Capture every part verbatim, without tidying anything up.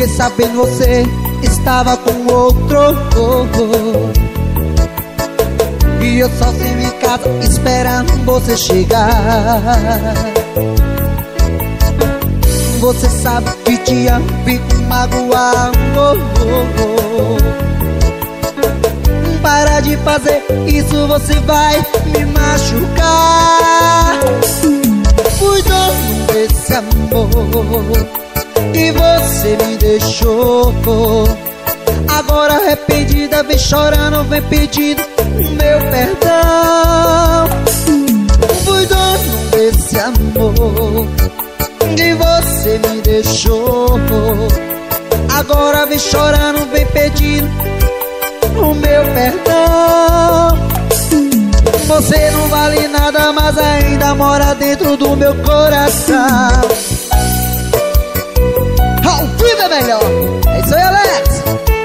sabendo você estava com outro. E eu sozinho em casa esperando você chegar. Você sabe que te amo, fico magoado. Para de fazer isso, você vai me machucar. Fui dono desse amor e você me deixou. Agora arrependida, vem chorando, vem pedindo meu perdão. Fui dono desse amor e você me deixou. Agora vem chorando, vem pedindo o meu perdão. Você não vale nada, mas ainda mora dentro do meu coração. Ao vivo é melhor. É isso aí, Alex.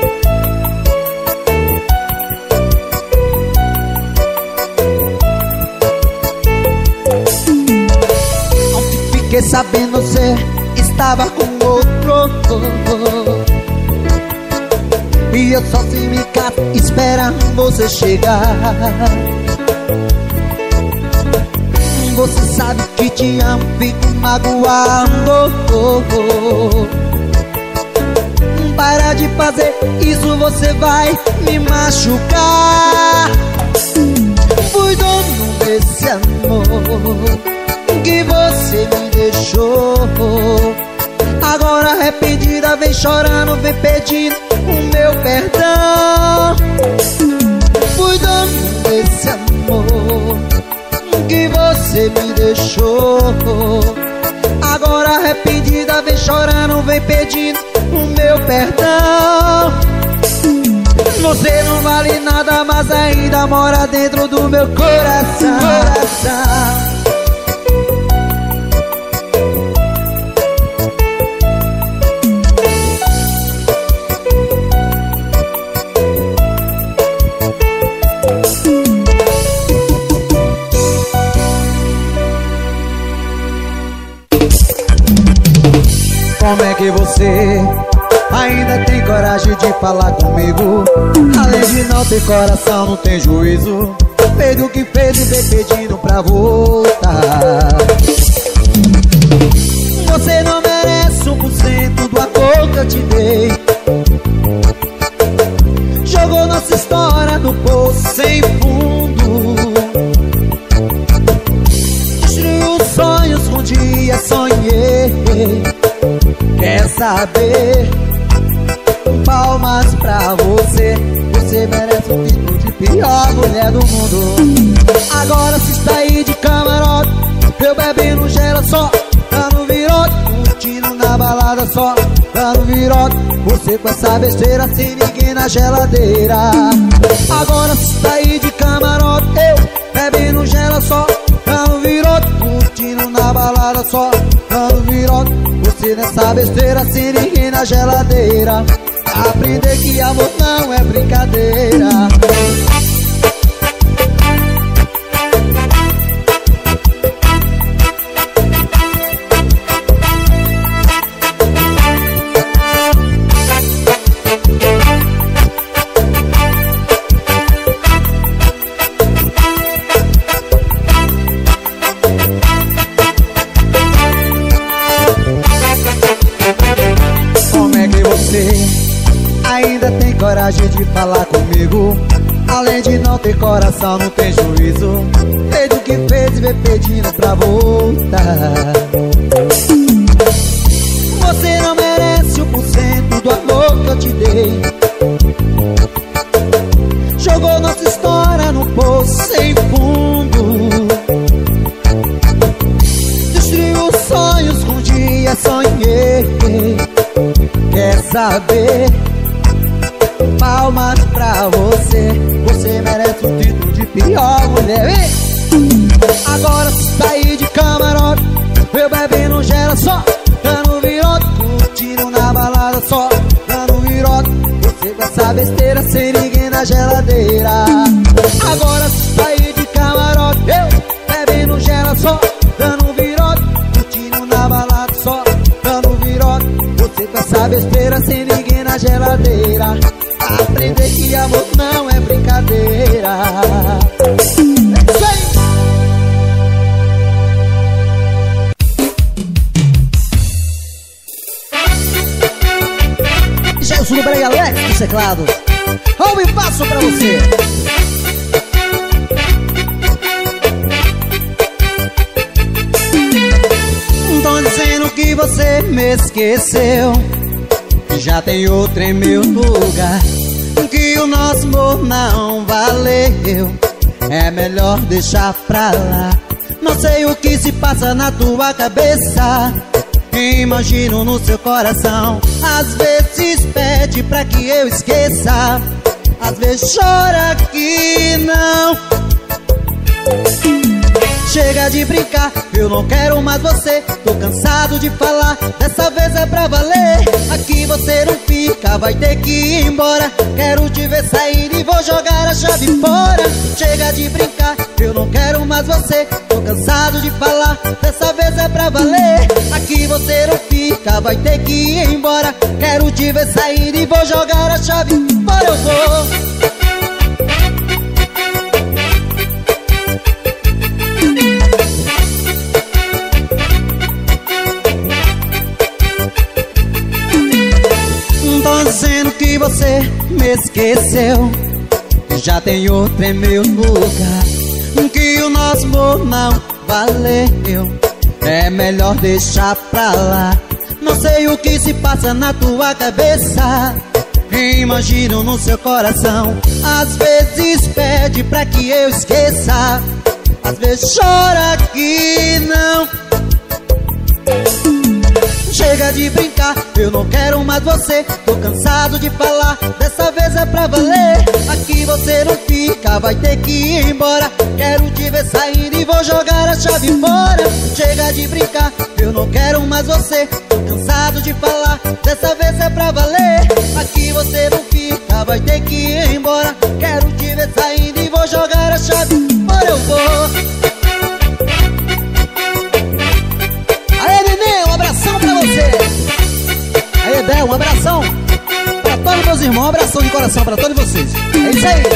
Ontem fiquei sabendo você estava com outro. E eu sozinho em casa esperando você chegar. Você sabe que te amo, fico magoado. Para de fazer isso, você vai me machucar. Fui dono desse amor que você me deixou. Agora arrependida, vem chorando, vem pedindo o meu perdão. Fui dono desse amor que você me deixou. Agora arrependida, vem chorando, vem pedindo o meu perdão. Você não vale nada, mas ainda mora dentro do meu coração. coração. Como é que você ainda tem coragem de falar comigo? Além de não ter coração, não tem juízo. Fez o que fez e vem pedindo pra voltar. Você não merece um por cento do amor que eu te dei. Jogou nossa história no poço sem fundo. Destruiu os sonhos que um dia sonhei. Quer saber? Palmas pra você. Você merece o título de pior mulher do mundo. Agora se sair de camarote, eu bebendo gelo só, dando virote, curtindo na balada só, dando virote. Você com essa besteira sem ninguém na geladeira. Agora se sair de camarote, eu bebendo gelo só, dando virote, curtindo na balada só, dando virote. Você nessa besteira sem ninguém na geladeira. Aprender que amor não é brincadeira. Ainda tem coragem de falar comigo? Além de não ter coração, não tem juízo. Fez o que fez e vem pedindo pra voltar. Você não merece um por cento do amor que eu te dei. Jogou nossa história no poço sem fundo. Destruiu os sonhos que um dia sonhei. Quer saber? Palmas pra você. Você merece o título de pior mulher. Ei! Agora se sair de camarote, eu bebendo gelo só, dando virote, curtindo na balada só, dando virote. Você com essa besteira sem ninguém na geladeira. Agora se sair de camarote, eu bebendo gelo só, dando virote, curtindo na balada só, dando virote. Você E com essa besteira sem ninguém na geladeira, aprender que amor não é brincadeira. É isso aí! Gelson do Brega Alex do teclado. Ou me passo pra você. Tô dizendo que você me esqueceu, que já tem outro em meu lugar, que o nosso amor não valeu, é melhor deixar pra lá. Não sei o que se passa na tua cabeça, imagino no seu coração. Às vezes pede pra que eu esqueça, às vezes chora que não. Chega de brincar, eu não quero mais você. Tô cansado de falar, dessa vez é pra valer. Aqui você não fica, vai ter que ir embora. Quero te ver sair e vou jogar a chave fora. Chega de brincar, eu não quero mais você. Tô cansado de falar, dessa vez é pra valer. Aqui você não fica, vai ter que ir embora. Quero te ver sair e vou jogar a chave fora. Eu vou. Tô dizendo que você me esqueceu, que já tem outro em meu lugar, que o nosso amor não valeu, é melhor deixar pra lá. Não sei o que se passa na tua cabeça, imagino no seu coração. Às vezes pede pra que eu esqueça, às vezes chora que não. Chega de brincar, eu não quero mais você. Tô cansado de falar, dessa vez é pra valer. Aqui você não fica, vai ter que ir embora. Quero te ver sair e vou jogar a chave fora. Chega de brincar, eu não quero mais você. Tô cansado de falar, dessa vez é pra valer. Aqui você não fica, vai ter que ir embora. Quero te ver sair e vou jogar a chave fora. Eu vou. Aí, Dedé, um abração pra todos meus irmãos, um abração de coração pra todos vocês. É isso aí.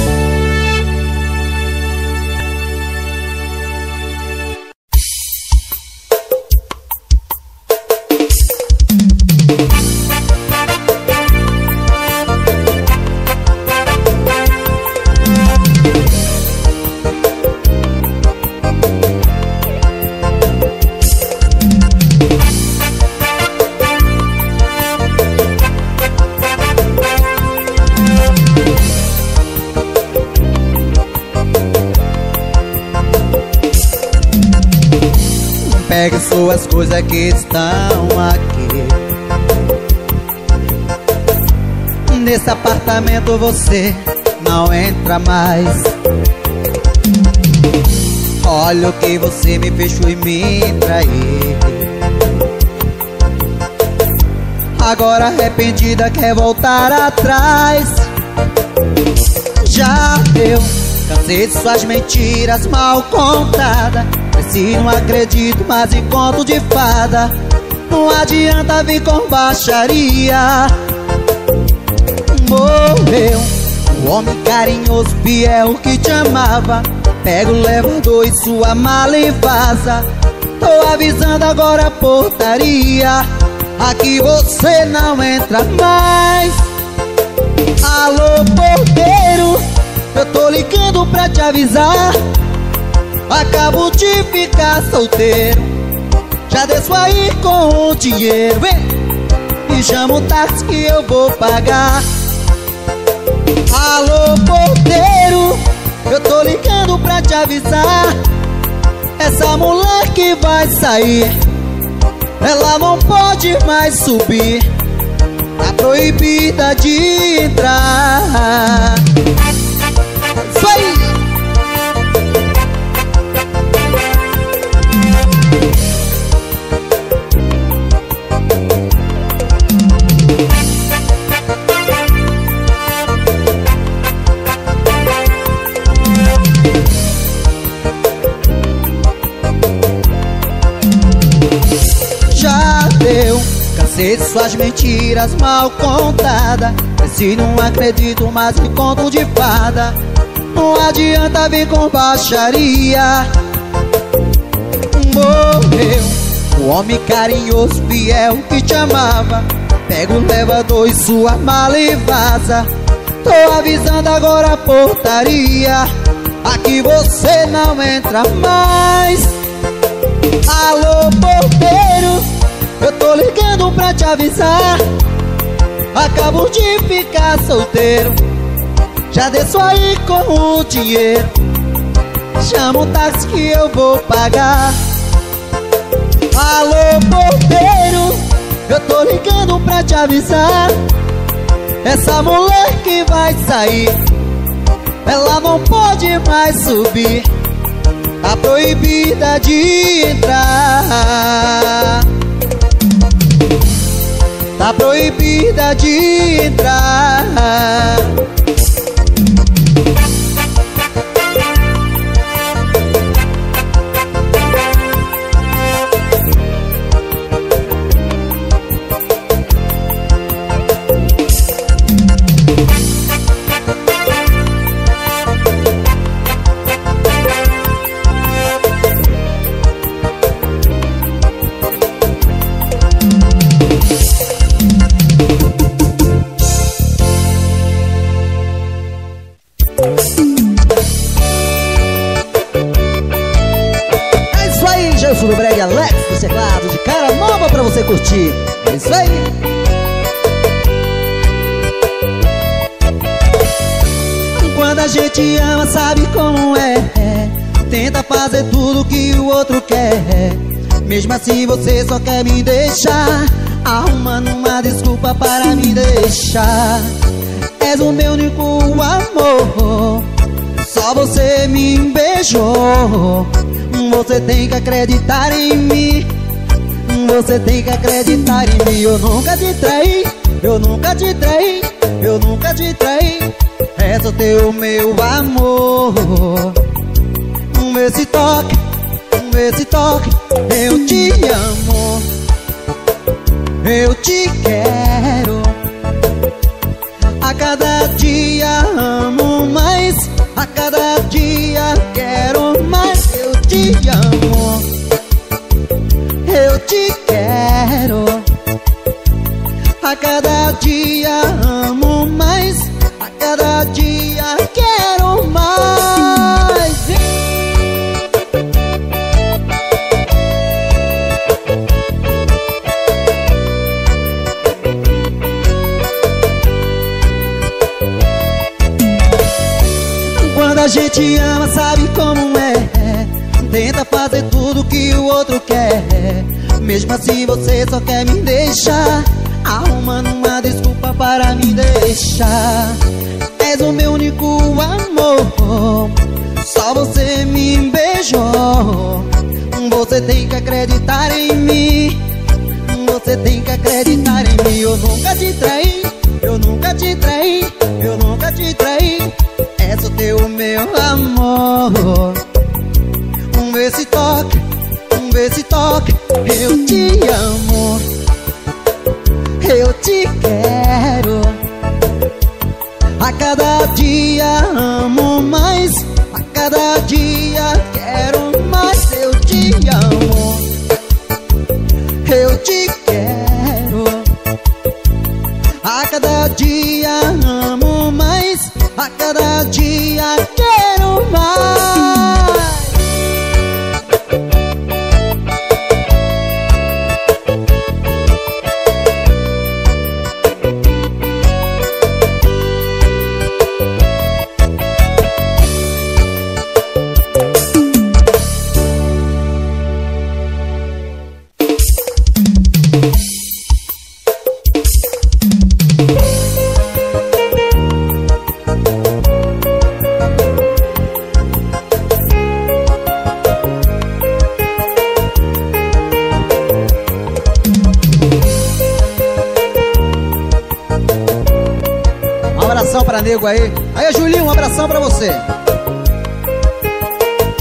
Pegue suas coisas que estão aqui. Nesse apartamento você não entra mais. Olha o que você me fechou e me traiu. Agora arrependida quer voltar atrás. Já deu, cansei de suas mentiras mal contadas. Se não acredito mais em conto de fada, não adianta vir com baixaria. Morreu o homem carinhoso, fiel que te amava. Pega o elevador e sua mala e vaza. Tô avisando agora a portaria, aqui você não entra mais. Alô porteiro, eu tô ligando pra te avisar. Acabo de ficar solteiro, já desço aí com o dinheiro. Vem, e chama o táxi que eu vou pagar. Alô porteiro, eu tô ligando pra te avisar. Essa mulher que vai sair, ela não pode mais subir, tá proibida de entrar. Foi! sei de suas mentiras mal contadas, mas se não acredito mais em conto de fada, não adianta vir com baixaria. Morreu o homem carinhoso, fiel que te amava. Pega o elevador e sua mala e vaza. Tô avisando agora a portaria, aqui você não entra mais. Alô, porteiro, eu tô ligando pra te avisar. Acabo de ficar solteiro, já desço aí com o dinheiro. Chama o táxi que eu vou pagar. Alô, porteiro, eu tô ligando pra te avisar. Essa mulher que vai sair, ela não pode mais subir, tá proibida de entrar. Tá proibida de entrar. Do Breg Alex dos teclados de cara nova pra você curtir. É isso aí. Quando a gente ama, sabe como é, tenta fazer tudo que o outro quer. Mesmo assim você só quer me deixar, arrumando uma desculpa para me deixar. És o meu único amor, só você me beijou. Você tem que acreditar em mim, você tem que acreditar em mim. Eu nunca te traí, eu nunca te traí, eu nunca te traí. É só teu meu amor. Esse toque, esse toque, eu te amo, eu te quero. A cada dia amo mais, a cada dia quero mais. Eu te amo, eu te quero. A cada dia amo mais, a cada dia quero mais. Quando a gente ama, sabe como é, tenta fazer tudo que o outro quer. Mesmo assim você só quer me deixar, arrumando uma desculpa para me deixar. És o meu único amor, só você me beijou. Você tem que acreditar em mim, você tem que acreditar em mim. Eu nunca te traí, eu nunca te traí, eu nunca te traí. É só teu meu amor. Esse toque, esse toque, eu te amo, eu te quero. A cada dia amo mais, a cada dia quero mais. Eu te amo, eu te quero. A cada dia amo mais, a cada dia quero mais. Pra nego aí. Aí, Julinho, um abração pra você.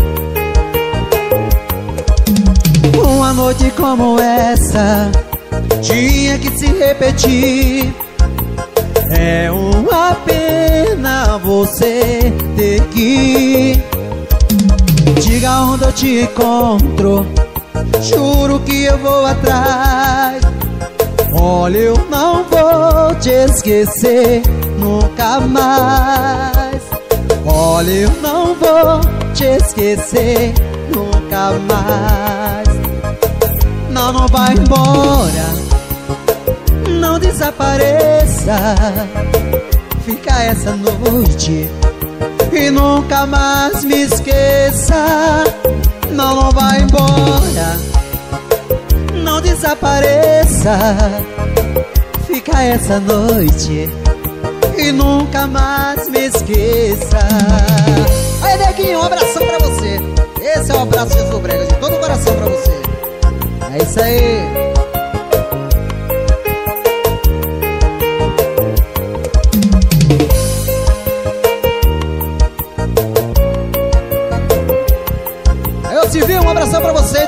Uma noite como essa, tinha que se repetir. É uma pena você ter que ir. Diga onde eu te encontro, juro que eu vou atrás. Olha, eu não vou te esquecer nunca mais. Olha, eu não vou te esquecer nunca mais. Não, não vai embora, não desapareça. Fica essa noite e nunca mais me esqueça. Não, não vai embora, não desapareça. Fica essa noite e nunca mais me esqueça. Aí, Neguinho, um abração pra você. Esse é o abraço de Jesus Brega, de todo o coração pra você. É isso aí. Eu te vi, um abração pra você.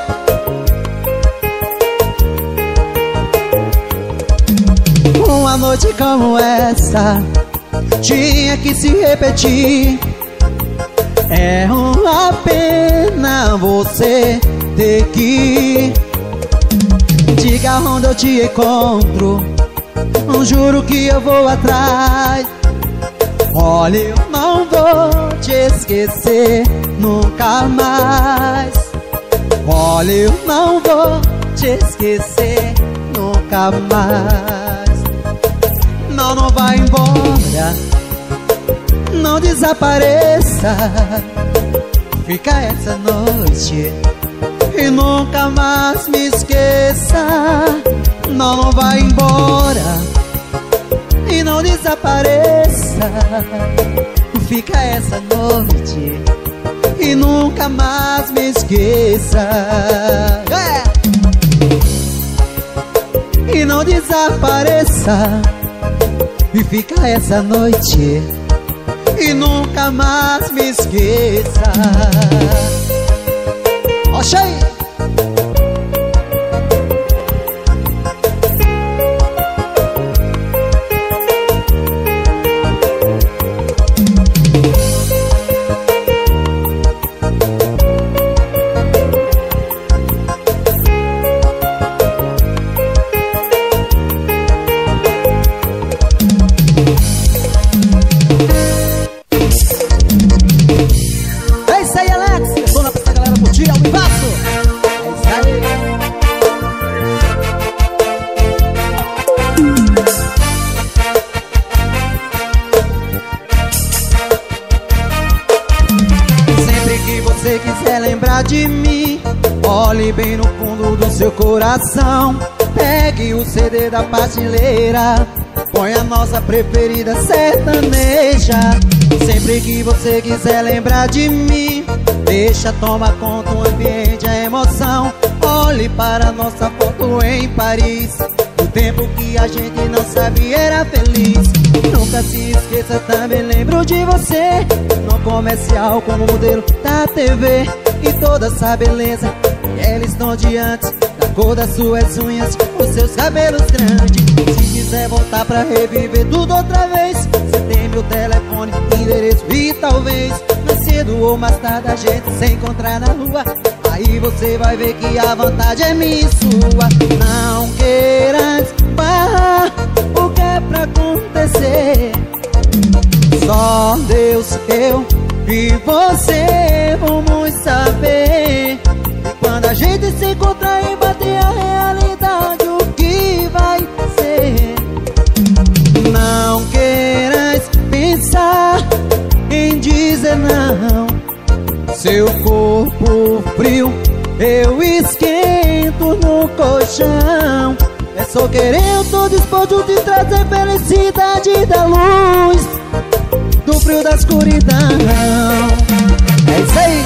Uma noite como essa tinha que se repetir. É uma pena você ter que ir. Diga onde eu te encontro, juro que eu vou atrás. Olha, eu não vou te esquecer nunca mais. Olha, eu não vou te esquecer nunca mais. Não, não vai embora, não desapareça. Fica essa noite e nunca mais me esqueça. Não, não vai embora e não desapareça. Fica essa noite e nunca mais me esqueça. É! E não desapareça. E fica essa noite e nunca mais me esqueça. Achei! De mim, olhe bem no fundo do seu coração. Pegue o C D da prateleira, põe a nossa preferida sertaneja. Sempre que você quiser lembrar de mim, deixa tomar conta o ambiente, a emoção. Olhe para a nossa foto em Paris, o tempo que a gente não sabia era feliz. Nunca se esqueça, também lembro de você no comercial como modelo da T V. E toda essa beleza, ela estão diante da cor das suas unhas, os seus cabelos grandes. Se quiser voltar pra reviver tudo outra vez, você tem meu telefone, endereço e talvez mais cedo ou mais tarde a gente se encontrar na rua. Aí você vai ver que a vontade é minha e sua. Não queira parar o que é pra acontecer. Só Deus, eu e você vamos saber. E quando a gente se encontrar e bater a realidade, o que vai ser? Não queiras pensar em dizer não. Seu corpo frio eu esquento no colchão. É só querer, eu tô disposto de trazer felicidade da luz, do frio da escuridão. É isso aí.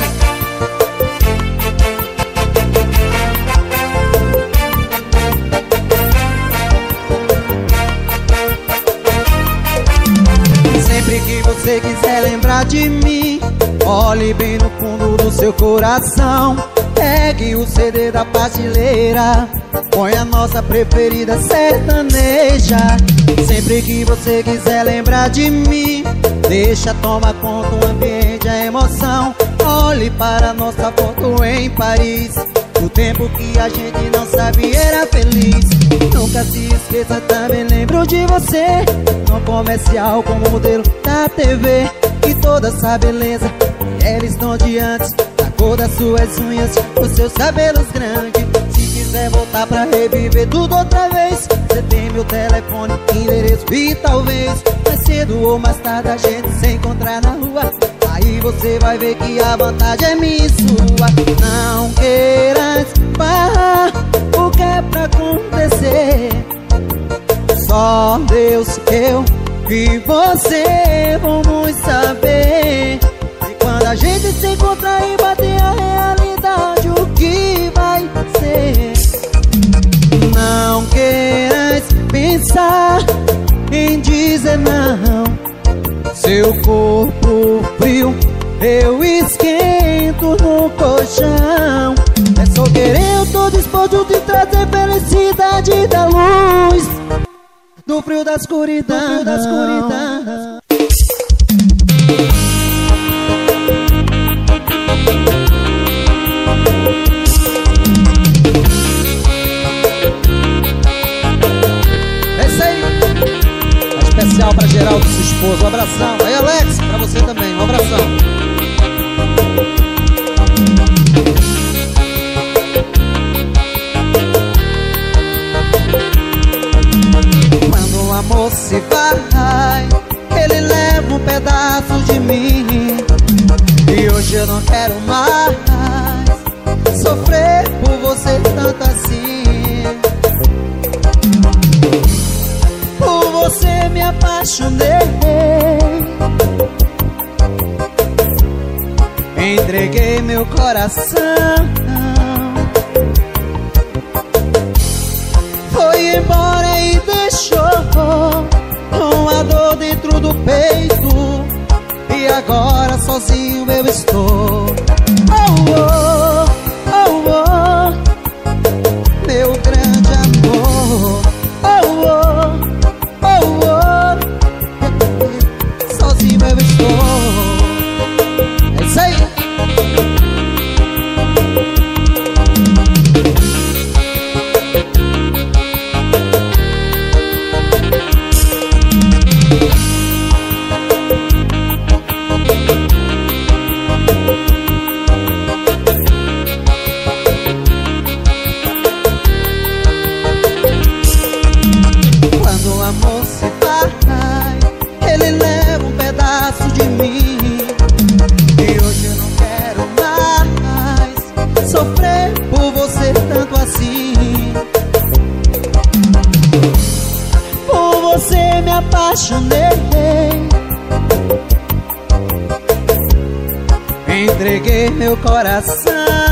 Sempre que você quiser lembrar de mim, olhe bem no fundo do seu coração. Pegue o C D da prateleira, põe a nossa preferida sertaneja. Sempre que você quiser lembrar de mim, deixa, toma conta o ambiente, a emoção. Olhe para nossa foto em Paris, o tempo que a gente não sabia era feliz. Nunca se esqueça, também lembro de você, no comercial como modelo da T V. E toda essa beleza, mulheres não de antes, a cor das suas unhas, os seus cabelos grandes. Se quiser voltar pra reviver tudo outra vez, você tem meu telefone, endereço e talvez mais cedo ou mais tarde a gente se encontrar na rua. Aí você vai ver que a vantagem é minha e sua. Não queiras barrar o que é pra acontecer, só Deus, eu e você vamos saber. E quando a gente se encontrar e bater a realidade, o que vai ser? Não queiras pensar em dizer não, seu corpo frio eu esquento no colchão. É só querer, eu tô disposto de trazer felicidade da luz, do frio da escuridão, do frio da escuridão. É isso aí. É especial pra Geraldo, sua esposa. Um abração. Aí, Alex, pra você também. Um abração. Quando o amor se vai, ele leva um pedaço de mim. E hoje eu não quero mais sofrer por você tanto assim. Por você me apaixonei, entreguei meu coração. Foi embora e deixou uma dor dentro do peito. E agora sozinho eu estou. Oh, oh, oh, oh, meu grande amor. Oh, oh, oh, oh, sozinho eu estou. É isso aí. Entreguei meu coração.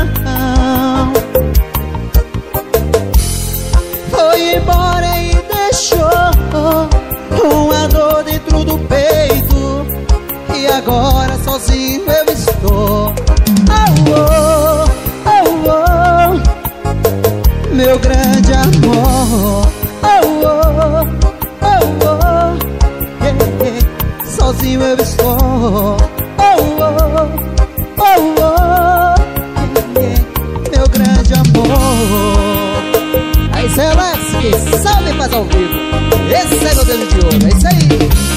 Foi embora e deixou uma dor dentro do peito. E agora sozinho eu estou. Oh, oh, oh, oh, meu grande amor. Oh, oh, oh, oh, yeah, yeah. Sozinho eu estou. Oh, oh, oh, oh, yeah, meu grande amor. Aí cê é Alex, que sabe fazer ao vivo. Esse é meu dedo de ouro, é isso aí.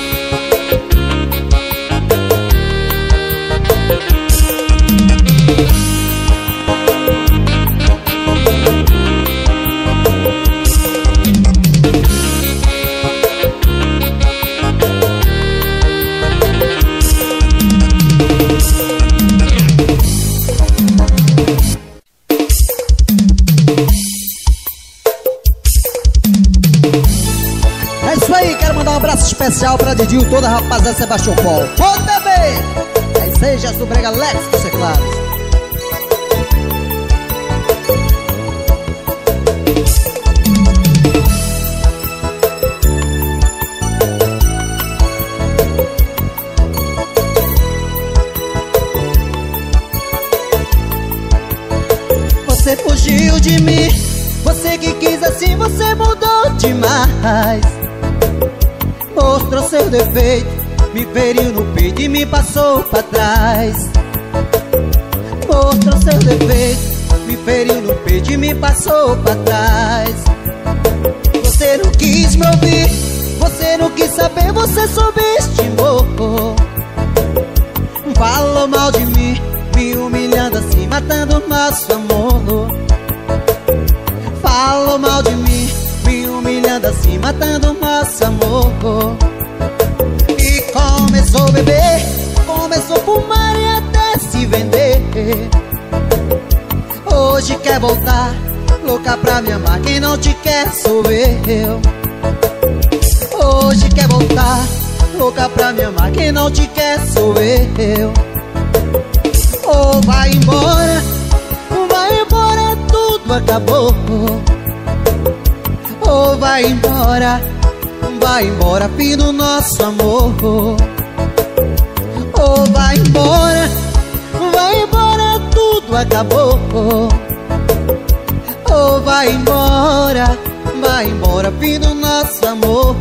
Especial pra Didi, toda a rapaziada Sebastião Paulo. Ô, bebê! É isso aí, já sou brega Alex dos teclados. assim você mudou demais. Mostrou seu defeito, me feriu no peito e me passou pra trás. Mostrou seu defeito, me feriu no peito e me passou pra trás. Você não quis me ouvir, você não quis saber, você subestimou. Falou mal de mim, me humilhando assim, matando nosso amor. Falou mal de mim, me humilhando assim, matando nosso amor. E começou a beber, começou a fumar e até se vender. Hoje quer voltar, louca pra me amar, quem não te quer sou eu. Hoje quer voltar, louca pra me amar, quem não te quer sou eu. Ou vai embora, vai embora, tudo acabou. Ou vai embora, vai embora, fim do nosso amor. Ou vai embora, vai embora, tudo acabou. Ou vai embora, vai embora, fim do nosso amor.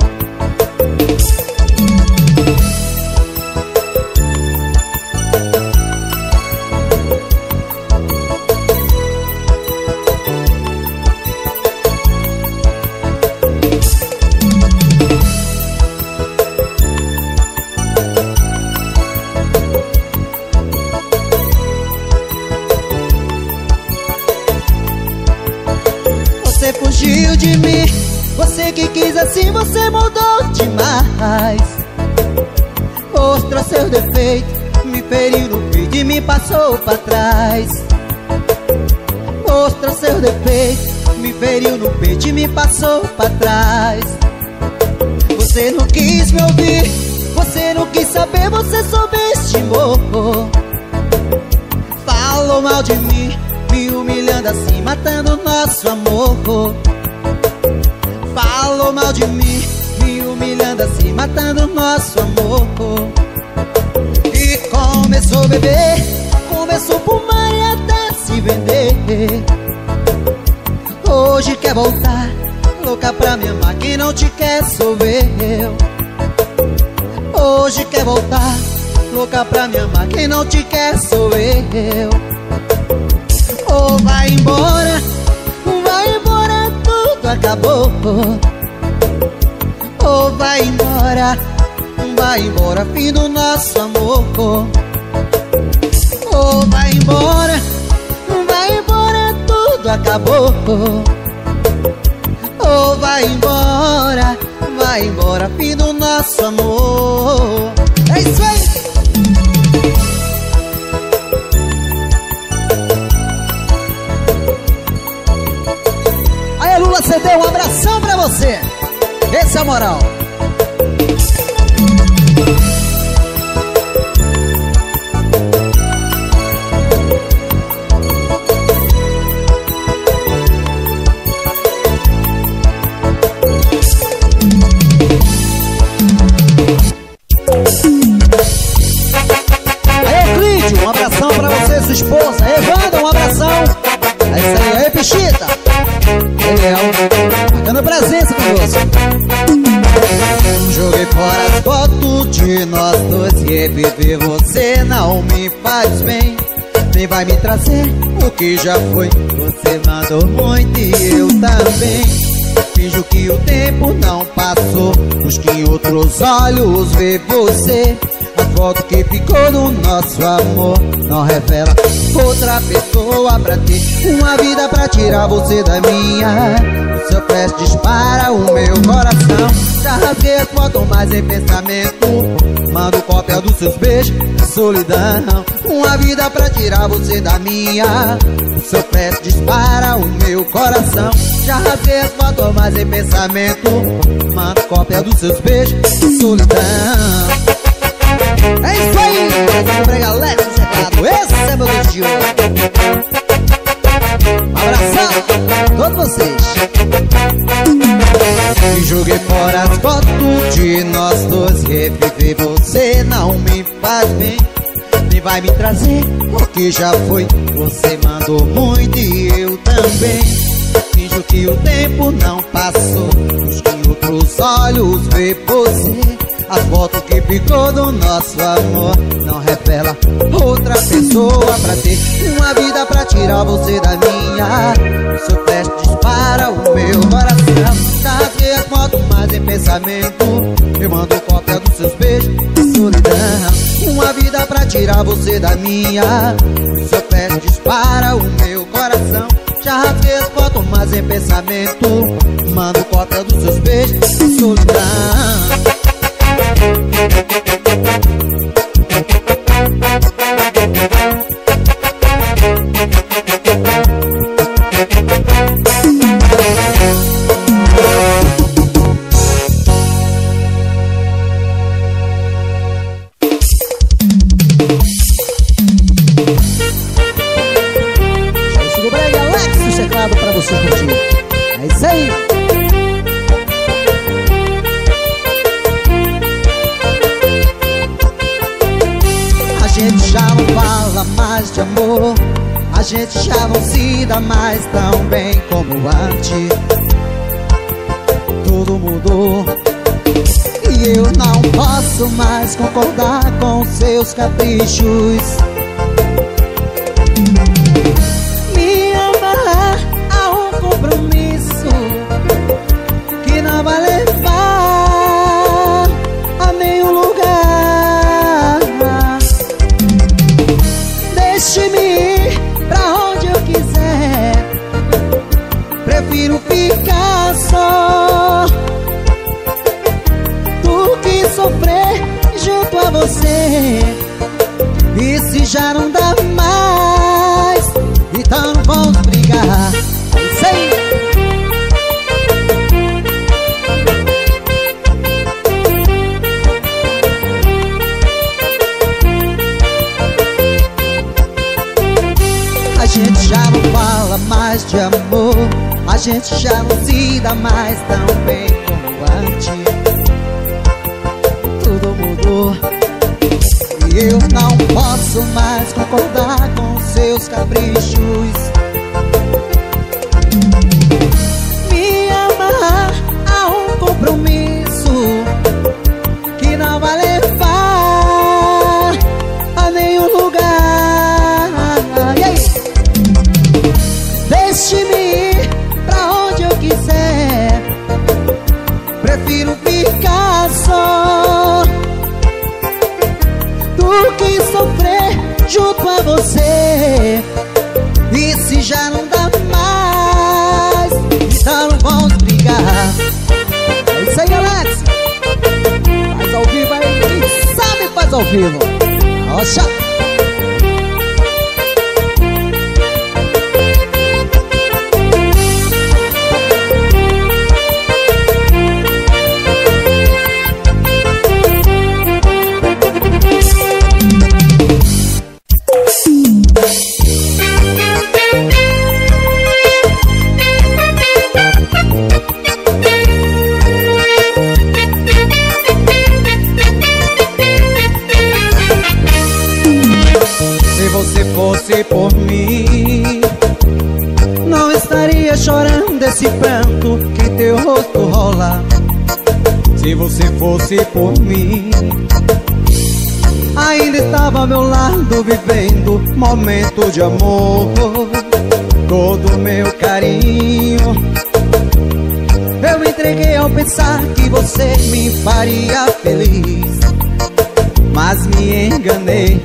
Você fugiu de mim, você que quis assim, você mudou demais. Mostrou seu defeito, me feriu no peito e me passou pra trás. Mostrou seu defeito, me feriu no peito e me passou pra trás. Você não quis me ouvir, você não quis saber, você subestimou. Falou mal de mim, me humilhando assim, matando nosso amor. Falou mal de mim, me humilhando assim, matando nosso amor. E começou a beber, começou a fumar e até se vender. Hoje quer voltar, louca pra me amar, quem não te quer sou eu. Hoje quer voltar, louca pra me amar, quem não te quer sou eu. Ou vai embora, vai embora, tudo acabou. Ou vai embora, vai embora, fim do nosso amor. Ou vai embora, vai embora, tudo acabou. Ou vai embora, vai embora, fim do nosso amor. É isso aí! Lula C D, um abração pra você. Esse é a moral. Aí, Clídio, um abração pra você, sua esposa. Evanda, um abração. É isso aí, aí, Pichita. Marcando presença conosco. Joguei fora as fotos de nós dois e reviver você não me faz bem. Nem vai me trazer o que já foi. Você mandou muito e eu também. Finjo que o tempo não passou, busque em outros olhos ver você. A foto que ficou no nosso amor não revela outra pessoa pra ter uma vida pra tirar você da minha. O seu flash dispara o meu coração. Já rasguei as fotos, mas em pensamento mando cópia dos seus beijos de solidão. Uma vida pra tirar você da minha. O seu flash dispara o meu coração. Já rasguei as fotos, mas em pensamento mando cópia dos seus beijos de solidão. É isso aí, pra galera do teclado, esse é meu Deus de ouro. Abração a todos vocês. E joguei fora as fotos de nós dois. Reviver você não me faz bem, nem vai me trazer o que já foi. Você mandou muito e eu também. finjo que o tempo não passou. Os que outros olhos vê você. A foto que ficou do nosso amor não revela outra pessoa pra ter uma vida pra tirar você da minha. O seu flash dispara o meu coração. Rasguei as fotos, mas em pensamento eu mando cópia dos seus beijos de solidão. Uma vida pra tirar você da minha. O seu flash dispara o meu coração. Já rasguei as fotos, mas em pensamento mando cópia dos seus beijos de solidão. Esse do Brega Alex, o teclado pra você curtir. É isso aí. A gente já não fala mais de amor. A gente já não se dá mais tão bem como antes. Tudo mudou e eu não posso mais concordar com seus caprichos. Me amarrar a um compromisso que não vai levar a nenhum lugar. Deixe-me ir pra onde eu quiser. Prefiro ficar só do que sofrer junto a você. E se já não dá mais, então não vamos brigar. Sei. A gente já não fala mais de amor. A gente já não se dá mais tão bem como antes. Tudo mudou e eu não posso mais concordar com seus caprichos. Me amarrar a um compromisso que não vai levar a nenhum lugar. E aí? Deixe-me ir pra onde eu quiser. Prefiro ficar só do que sofrer junto a você. E se já não dá mais, então não vamos brigar. É isso aí, Alex. Faz ao vivo aí, quem sabe faz ao vivo. Nossa. Se você fosse por mim, não estaria chorando esse pranto que teu rosto rola. Se você fosse por mim, ainda estava ao meu lado vivendo momento de amor. Todo meu carinho eu entreguei ao pensar que você me faria feliz, mas me enganei.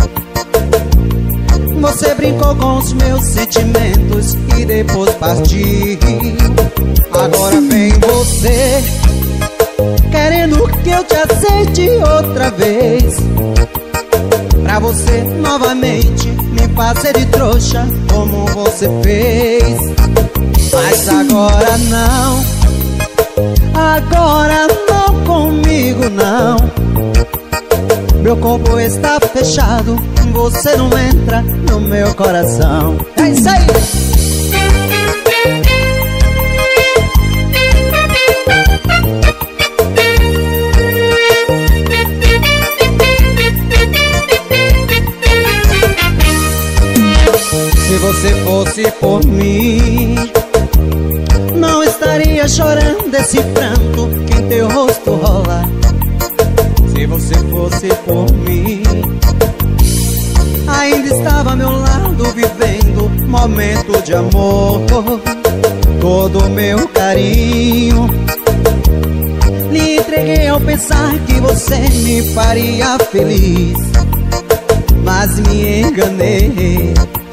Você brincou com os meus sentimentos e depois partiu. Agora vem você querendo que eu te aceite outra vez, pra você novamente me fazer de trouxa como você fez. Mas agora não, agora não comigo não. Meu corpo está fechado, você não entra no meu coração. É isso aí! Se você fosse por mim, chorando esse pranto que em teu rosto rola. Se você fosse por mim, ainda estava ao meu lado vivendo momento de amor. Todo o meu carinho lhe entreguei ao pensar que você me faria feliz, mas me enganei.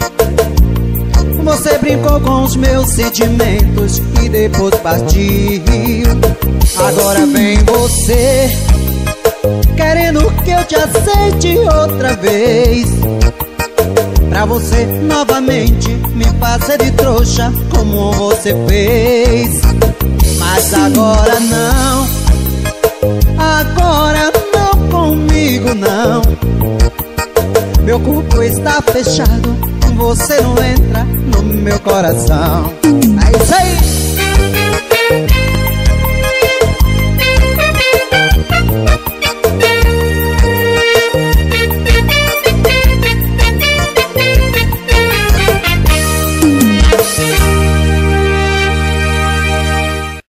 Você brincou com os meus sentimentos e depois partiu. Agora vem você querendo que eu te aceite outra vez, pra você novamente me fazer de trouxa como você fez. Mas agora não, agora não comigo não. Meu corpo está fechado, você não entra no meu coração. É isso aí!